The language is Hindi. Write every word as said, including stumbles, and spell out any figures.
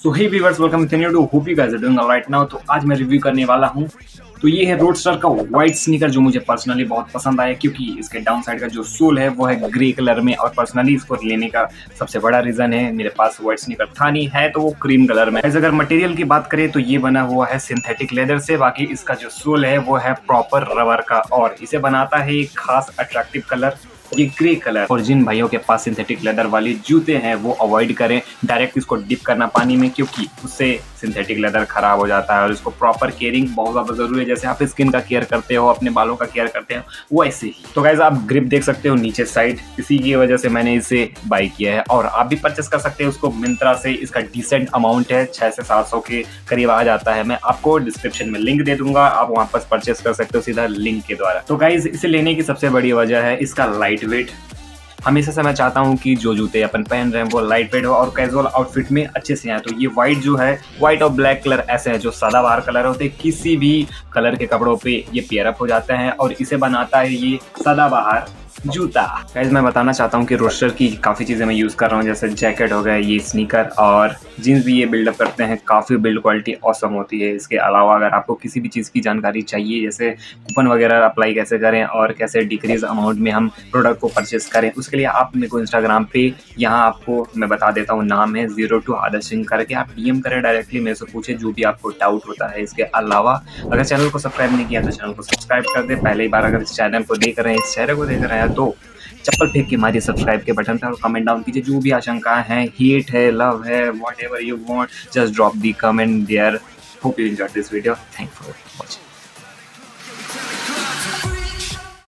So hey viewers, welcome to hope you guys are doing alright now. तो आज मैं रिव्यू करने वाला हूं। तो ये है रोडस्टर का व्हाइट स्नीकर जो मुझे पर्सनली बहुत पसंद आया, क्योंकि इसके डाउन साइड का जो सोल है वो है ग्रे कलर में, और पर्सनली इसको लेने का सबसे बड़ा रीजन है मेरे पास व्हाइट स्नीकर था नहीं, है तो वो क्रीम कलर में। अगर मटेरियल की बात करें तो ये बना हुआ है सिंथेटिक लेदर से, बाकी इसका जो सोल है वो है प्रॉपर रबर का, और इसे बनाता है एक खास अट्रैक्टिव कलर ये ग्रे कलर। और जिन भाइयों के पास सिंथेटिक लेदर वाले जूते हैं वो अवॉइड करें डायरेक्ट इसको डिप करना पानी में, क्योंकि उससे सिंथेटिक लेदर खराब हो जाता है। और इसको प्रॉपर केयरिंग बहुत ज़्यादा जरूरी है, जैसे आप स्किन का केयर करते हो, अपने बालों का केयर करते हो, वैसे ही। तो गाइज आप ग्रिप देख सकते हो नीचे साइड, इसी की वजह से मैंने इसे बाई किया है। और आप भी परचेस कर सकते हो उसको मिंत्रा से। इसका डिसेंट अमाउंट है, छह से सात सौ के करीब आ जाता है। मैं आपको डिस्क्रिप्शन में लिंक दे दूंगा, आप वहां पर परचेस कर सकते हो सीधा लिंक के द्वारा। तो गाइज इसे लेने की सबसे बड़ी वजह है इसका लाइट वेट। हमेशा से मैं चाहता हूँ कि जो जूते अपन पहन रहे हैं वो लाइट वेट हो और कैजुअल आउटफिट में अच्छे से आए। तो ये व्हाइट जो है, व्हाइट और ब्लैक कलर ऐसे हैं जो सदाबहार कलर होते हैं, किसी भी कलर के कपड़ों पे ये पेयर अप हो जाते हैं, और इसे बनाता है ये सदाबहार जूता। गाइस मैं बताना चाहता हूँ कि रोस्टर की काफ़ी चीज़ें मैं यूज़ कर रहा हूँ, जैसे जैकेट हो गया, ये स्नीकर और जीन्स भी ये बिल्डअप करते हैं। काफ़ी बिल्ड क्वालिटी ऑसम होती है। इसके अलावा अगर आपको किसी भी चीज़ की जानकारी चाहिए, जैसे कूपन वगैरह अप्लाई कैसे करें और कैसे डिक्रीज अमाउंट में हम प्रोडक्ट को परचेस करें, उसके लिए आप मेरे को इंस्टाग्राम पे, यहाँ आपको मैं बता देता हूँ, नाम है जीरो टू आदर्श सिंह करके, आप डीएम करें डायरेक्टली, मेरे से पूछे जो भी आपको डाउट होता है। इसके अलावा अगर चैनल को सब्सक्राइब नहीं किया तो चैनल को सब्सक्राइब कर दे। पहली बार अगर इस चैनल को देख रहे हैं, इस चेहरे को देख रहे हैं, तो चप्पल फेंक के मारिए सब्सक्राइब के बटन पर और कमेंट डाउन कीजिए। जो भी आशंकाएं हैं, हेट है, लव है, whatever you want, just drop the comment there. Hope you enjoyed this video. Thank for watching.